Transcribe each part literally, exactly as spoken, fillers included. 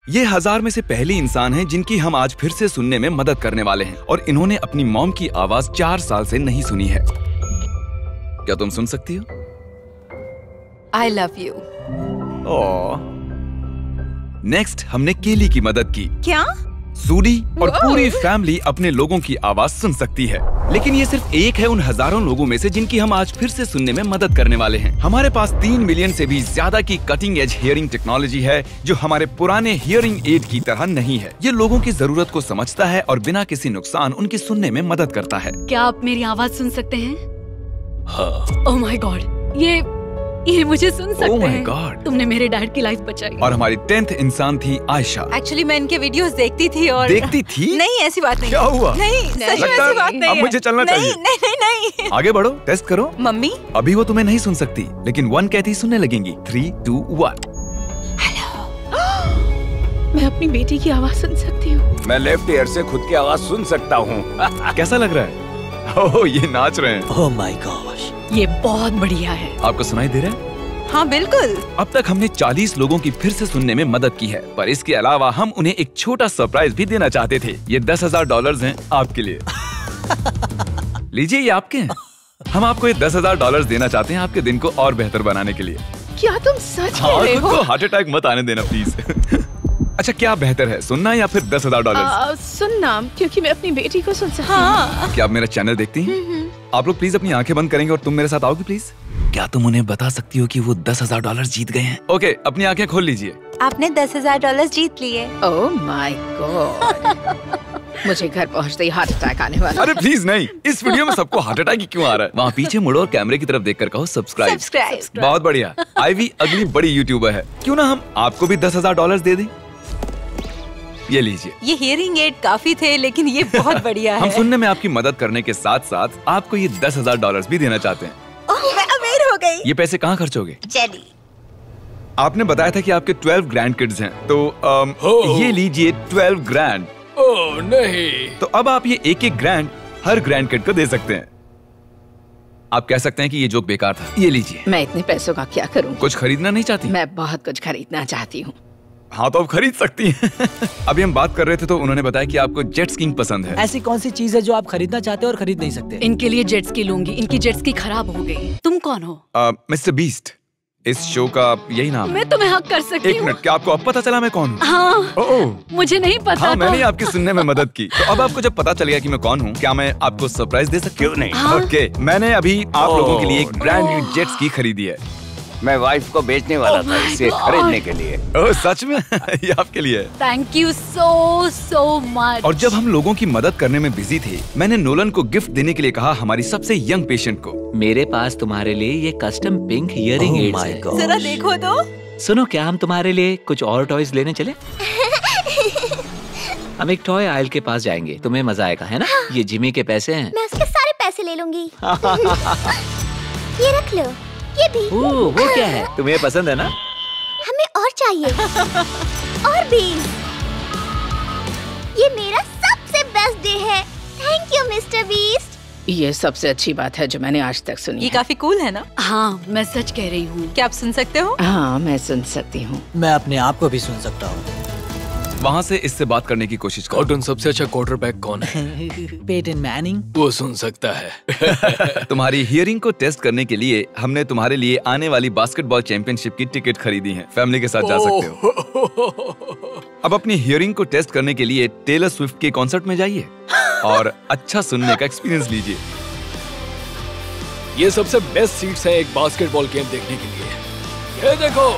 ये हजार में से पहली इंसान है जिनकी हम आज फिर से सुनने में मदद करने वाले हैं और इन्होंने अपनी मॉम की आवाज चार साल से नहीं सुनी है। क्या तुम सुन सकती हो? I love you. नेक्स्ट हमने केली की मदद की। क्या? सूडी और पूरी फैमिली अपने लोगों की आवाज सुन सकती है, लेकिन ये सिर्फ एक है उन हजारों लोगों में से जिनकी हम आज फिर से सुनने में मदद करने वाले हैं। हमारे पास तीन मिलियन से भी ज्यादा की कटिंग एज हियरिंग टेक्नोलॉजी है जो हमारे पुराने हियरिंग एड की तरह नहीं है। ये लोगों की जरूरत को समझता है और बिना किसी नुकसान उनकी सुनने में मदद करता है। क्या आप मेरी आवाज सुन सकते हैं? हाँ। ओह माय गॉड, ये ये मुझे सुन सकते oh हैं। God. तुमने मेरे डैड की लाइफ बचाई। और हमारी टेंथ इंसान थी आयशा। एक्चुअली मैं इनके वीडियोस देखती थी और देखती थी? नहीं ऐसी बात नहीं। क्या हुआ? नहीं, सच में लगता ऐसी बात नहीं अब है। मुझे चलना नहीं, चाहिए। नहीं नहीं नहीं आगे बढ़ो, टेस्ट करो। मम्मी अभी वो तुम्हें नहीं सुन सकती, लेकिन वन कहती सुनने लगेंगी। Three two one. मैं अपनी बेटी की आवाज सुन सकती हूँ। मैं लेफ्ट ईयर से खुद की आवाज सुन सकता हूँ। कैसा लग रहा है? ओह, ये नाच रहे हैं। ओह माय गॉश, ये बहुत बढ़िया है। आपको सुनाई दे रहा है? हाँ बिल्कुल। अब तक हमने चालीस लोगों की फिर से सुनने में मदद की है, पर इसके अलावा हम उन्हें एक छोटा सरप्राइज भी देना चाहते थे। ये दस हजार डॉलर हैं आपके लिए। लीजिए, ये आपके हैं। हम आपको ये दस हजार डॉलर देना चाहते हैं आपके दिन को और बेहतर बनाने के लिए। क्या तुम सच हाँ, कह रहे खुद हो? को हार्ट अटैक मत आने देना प्लीज। अच्छा, क्या बेहतर है, सुनना या फिर दस हजार डॉलर? आ, सुनना, क्योंकि मैं अपनी बेटी को सुन सकती हूँ। हाँ। क्या आप मेरा चैनल देखती हैं? आप लोग प्लीज अपनी आंखें बंद करेंगे और तुम मेरे साथ आओगे प्लीज। क्या तुम उन्हें बता सकती हो कि वो दस हजार डॉलर जीत गए हैं? ओके, अपनी आंखें खोल लीजिए। आपने दस हजार डॉलर जीत लिए। ओह माय गॉड, मुझे घर पहुंचते ही हार्ट अटैक आने वाला। अरे प्लीज नहीं, इस वीडियो में सबको हार्ट अटैक ही क्यों आ रहा है? वहाँ पीछे मुड़ो और कैमरे की तरफ देखकर कहो सब्सक्राइब। सब्सक्राइब। बहुत बढ़िया। आईवी अगली बड़ी यूट्यूबर है, क्यों ना हम आपको भी दस हजार डॉलर दे दें? ये लीजिए। ये हियरिंग एड काफी थे, लेकिन ये बहुत बढ़िया है। हम सुनने में आपकी मदद करने के साथ साथ आपको ये दस हजार डॉलर भी देना चाहते हैं। ओह, मैं अमीर हो गई। ये पैसे कहाँ खर्च होगे? चली। आपने बताया था कि आपके ट्वेल्व ग्रैंड किड्स हैं, तो अम, ये लीजिए ट्वेल्व ग्रैंड। ओह नहीं। तो अब आप ये एक एक ग्रैंड हर ग्रैंड किड को दे सकते हैं। आप कह सकते हैं कि ये जोक बेकार था। ये लीजिए। मैं इतने पैसों का क्या करूँ? कुछ खरीदना नहीं चाहती? मैं बहुत कुछ खरीदना चाहती हूँ। हाँ, तो आप खरीद सकती हैं। अभी हम बात कर रहे थे तो उन्होंने बताया कि आपको जेट स्कीइंग पसंद है। ऐसी कौन सी चीज है जो आप खरीदना चाहते हो और खरीद नहीं सकते? इनके लिए जेट स्की लूंगी। इनकी जेट स्की खराब हो गई। तुम कौन हो? मिस्टर बीस्ट, इस शो का यही नाम है। मैं तुम्हें हक कर सकती एक हूँ। मिनट, क्या आपको अब पता चला मैं कौन हूँ? हाँ। ओह, मुझे नहीं पता हाँ, था। मैंने आपकी सुनने में मदद की, तो अब आपको जब पता चल गया कि मैं कौन हूँ, क्या मैं आपको सरप्राइज दे सकती हूँ? क्यों नहीं? हाँ। ओके, मैंने अभी आप लोगों के लिए एक ब्रांड न्यू जेट स्की खरीदी है। मैं वाइफ को बेचने वाला Oh था my इसे God. खरीदने के लिए। ओह, सच में? ये आपके लिए है। Thank you so so much. और जब हम लोगों की मदद करने में बिजी थे, मैंने नोलन को गिफ्ट देने के लिए कहा, हमारी सबसे यंग पेशेंट को। मेरे पास तुम्हारे लिए ये कस्टम पिंक हियरिंग एड्स है। जरा देखो तो। सुनो, क्या हम तुम्हारे लिए कुछ और टॉयज लेने चले? हम एक टॉय आयल के पास जाएंगे, तुम्हें मजा आएगा, है ना? ये जिमी के पैसे हैं। मैं उसके सारे पैसे ले लूंगी। ये रख लो, ये भी। ओह, वो क्या है? तुम्हें पसंद है ना? हमें और चाहिए। और भी। ये मेरा सबसे बेस्ट डे है। Thank you Mister Beast. ये सबसे अच्छी बात है जो मैंने आज तक सुनी ये है। काफी कूल है ना? हाँ, मैं सच कह रही हूँ। क्या आप सुन सकते हो? हाँ, मैं सुन सकती हूँ। मैं अपने आप को भी सुन सकता हूँ। वहाँ से इससे बात करने की कोशिश करो। कॉटन सबसे अच्छा क्वार्टरबैक कौन है? Peyton Manning. वो सुन सकता है। तुम्हारी हियरिंग को टेस्ट करने के लिए हमने तुम्हारे लिए आने वाली बास्केटबॉल चैंपियनशिप की टिकट खरीदी है। फैमिली के साथ जा सकते हो। अब अपनी हियरिंग को टेस्ट करने के लिए टेलर स्विफ्ट के कॉन्सर्ट में जाइए और अच्छा सुनने का एक्सपीरियंस लीजिए। ये सबसे बेस्ट सीट्स है एक बास्केटबॉल गेम देखने के लिए। ये देखो।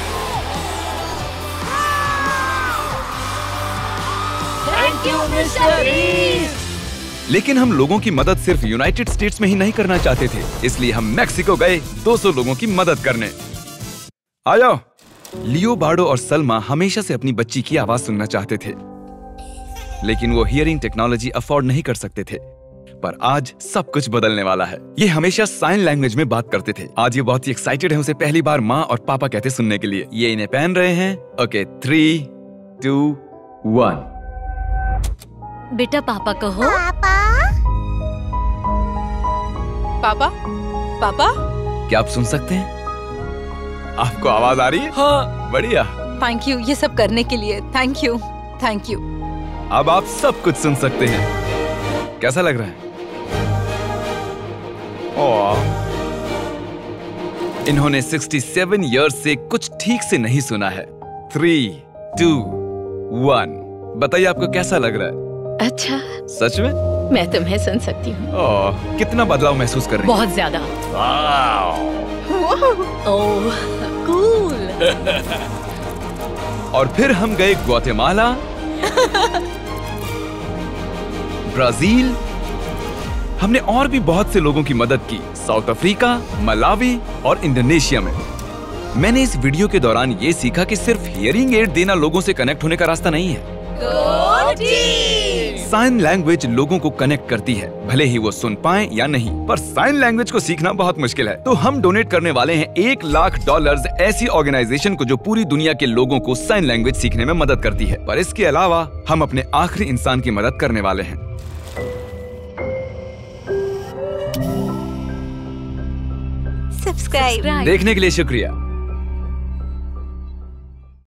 Thank you Mister Beast. लेकिन हम लोगों की मदद सिर्फ यूनाइटेड स्टेट्स में ही नहीं करना चाहते थे, इसलिए हम मैक्सिको गए दो सौ लोगों की मदद करने। आ जाओ। लियो बार्डो और सलमा हमेशा से अपनी बच्ची की आवाज सुनना चाहते थे, लेकिन वो हियरिंग टेक्नोलॉजी अफोर्ड नहीं कर सकते थे। पर आज सब कुछ बदलने वाला है। ये हमेशा साइन लैंग्वेज में बात करते थे। आज ये बहुत ही एक्साइटेड है उसे पहली बार माँ और पापा कहते सुनने के लिए। ये इन्हें पहन रहे हैं। Okay, three two one. बेटा पापा कहो। पापा। पापा, पापा। क्या आप सुन सकते हैं? आपको आवाज आ रही है? हाँ। बढ़िया। थैंक यू ये सब करने के लिए। Thank you thank you. अब आप सब कुछ सुन सकते हैं। कैसा लग रहा है? ओह, इन्होंने सड़सठ इयर्स से कुछ ठीक से नहीं सुना है। थ्री टू वन, बताइए आपको कैसा लग रहा है? अच्छा, सच में? मैं तुम्हें सुन सकती हूँ। ओह, कितना बदलाव महसूस कर रही हैं? बहुत ज्यादा। Oh, cool. और फिर हम गए ग्वाटेमाला, ब्राजील, हमने और भी बहुत से लोगों की मदद की, साउथ अफ्रीका, मलावी और इंडोनेशिया में। मैंने इस वीडियो के दौरान ये सीखा कि सिर्फ हियरिंग एड देना लोगों से कनेक्ट होने का रास्ता नहीं है। साइन लैंग्वेज लोगों को कनेक्ट करती है, भले ही वो सुन पाएं या नहीं, पर साइन लैंग्वेज को सीखना बहुत मुश्किल है। तो हम डोनेट करने वाले हैं एक लाख डॉलर्स ऐसी ऑर्गेनाइजेशन को जो पूरी दुनिया के लोगों को साइन लैंग्वेज सीखने में मदद करती है। पर इसके अलावा हम अपने आखिरी इंसान की मदद करने वाले हैं। सब्सक्राइब। देखने के लिए शुक्रिया।